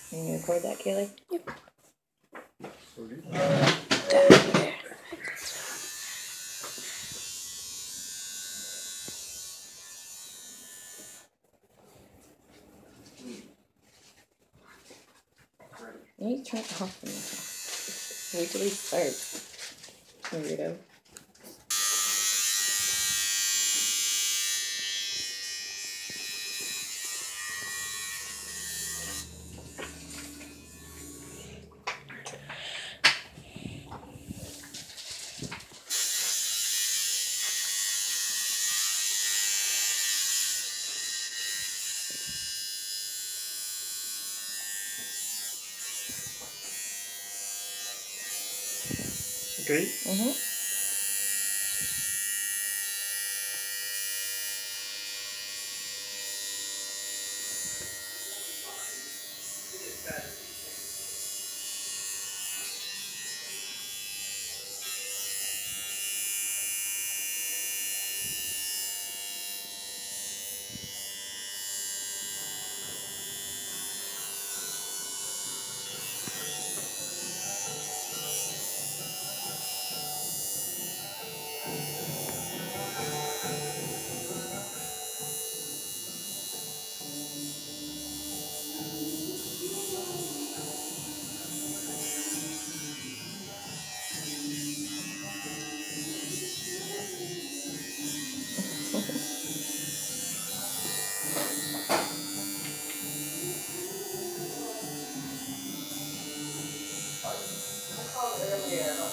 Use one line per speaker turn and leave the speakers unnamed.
Can you record that, Kaylee?
Yep.
You need to turn it off. Wait till he starts. Weirdo.
Okay.
Mm-hmm.
I called earlier.